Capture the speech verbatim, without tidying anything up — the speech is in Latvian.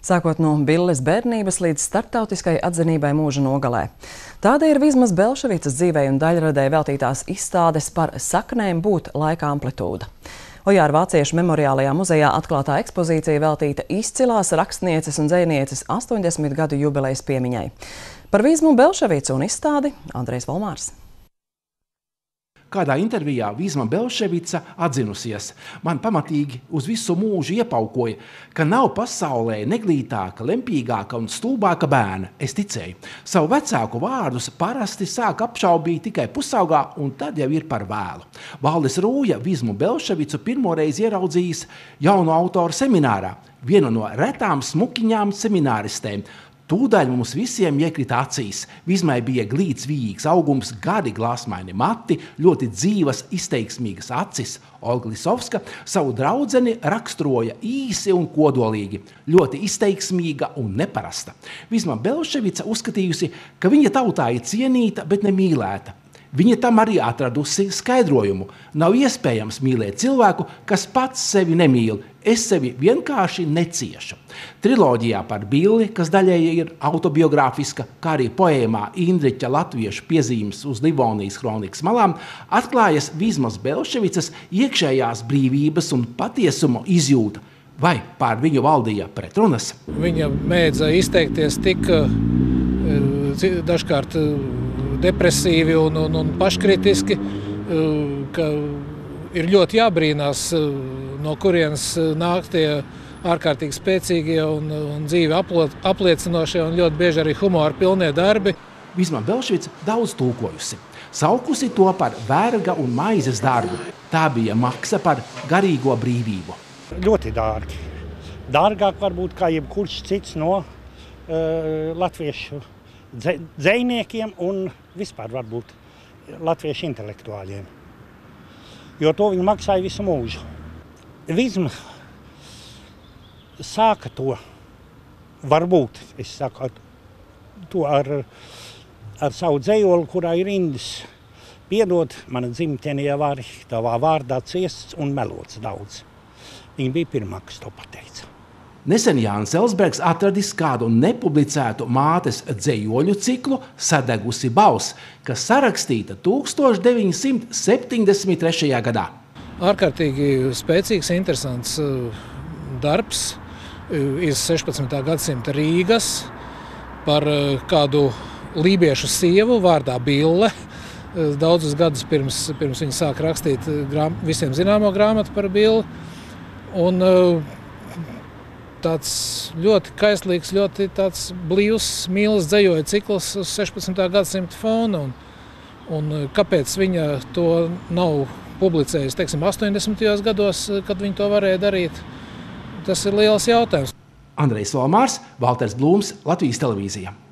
Sākot no Billes bērnības līdz starptautiskai atzinībai mūža nogalē. Tāda ir Vizmas Belševicas dzīvei un daļradē veltītās izstādes par saknēm būt laika amplitūda. Ojāra Vāciešu memoriālajā muzejā atklātā ekspozīcija veltīta izcilās rakstnieces un dzejnieces astoņdesmit gadu jubilejas piemiņai. Par Vizmu Belševicu un izstādi Andrejs Volmārs. Kādā intervijā Vizma Belševica atzinusies: man pamatīgi uz visu mūžu iepaukoja, ka nav pasaulē neglītāka, lempīgāka un stulbāka bērna. Es ticēju. Savu vecāku vārdus parasti sāk apšaubīt tikai pusaugā, un tad jau ir par vēlu. Valdis Rūja Vizmu Belševicu pirmoreiz ieraudzījis jauno autoru seminārā, vienu no retām smukiņām semināristēm. Tūdaļ mums visiem iekrita acīs. Vizmai bija glīts vīgs augums, gadi glāsmaini mati, ļoti dzīvas, izteiksmīgas acis. Olga Lisovska savu draudzeni raksturoja īsi un kodolīgi, ļoti izteiksmīga un neparasta. Vizma Belševica uzskatījusi, ka viņa tautā ir cienīta, bet nemīlēta. Viņa tam arī atradusi skaidrojumu. Nav iespējams mīlēt cilvēku, kas pats sevi nemīl. Es sevi vienkārši neciešu. Triloģijā par Billi, kas daļēji ir autobiogrāfiska, kā arī poēmā Indriķa latviešu piezīmes uz Livonijas kronikas malām, atklājas Vizmas Belševicas iekšējās brīvības un patiesuma izjūta. Vai pār viņu valdīja pretrunas? Viņa mēdza izteikties tik dažkārt depresīvi un, un, un paškritiski, ka ir ļoti jābrīnās, no kurienes nāk tie ārkārtīgi spēcīgie un, un dzīvi apliecinošie un ļoti bieži arī humora pilnie darbi. Vizma Belševica daudz tulkojusi, saukusi to par verga un maizes darbu. Tā bija maksa par garīgo brīvību. Ļoti dārgi. Dārgāk varbūt kā jebkurš cits no uh, latviešu dzejniekiem un vispār varbūt latviešu intelektuāļiem. Jo to viņi maksāja visu mūžu. Vizma sāka to, varbūt, es saku, to ar, ar savu dzejoli, kurā ir rindas. Piedod, mana dzimtene jau arī tavā vārdā ciests un melots daudz. Viņa bija pirmā, kas to pateica. Nesen Jānis Elsbergs atradis kādu nepublicētu mātes dzejoļu ciklu Sadegusi balss, kas sarakstīta tūkstoš deviņi simti septiņdesmit trešajā gadā. Ārkārtīgi spēcīgs, interesants darbs iz sešpadsmitā gadsimta Rīgas par kādu lībiešu sievu vārdā Bille. Daudzus gadus pirms, pirms viņa sāk rakstīt grām, visiem zināmo grāmatu par Billi. Un tāds ļoti kaislīgs, ļoti tāds blīvs, mīlas dzejoļu cikls uz sešpadsmitā gadsimta fona. Un, un kāpēc viņa to nav publicējusi, teiksim, astoņdesmitajos gados, kad viņa to varēja darīt, tas ir liels jautājums. Andrejs Volmārs, Valters Blūms, Latvijas televīzija.